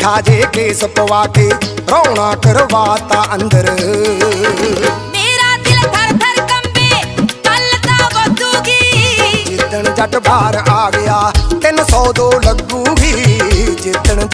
पुट्ठा जे केस पवा के रौना करवाता अंदर। मेरा दिल थर थर कंबे कलता बदूगी, जिदन जट बाहर आ गया 302 लगूगी, जिदन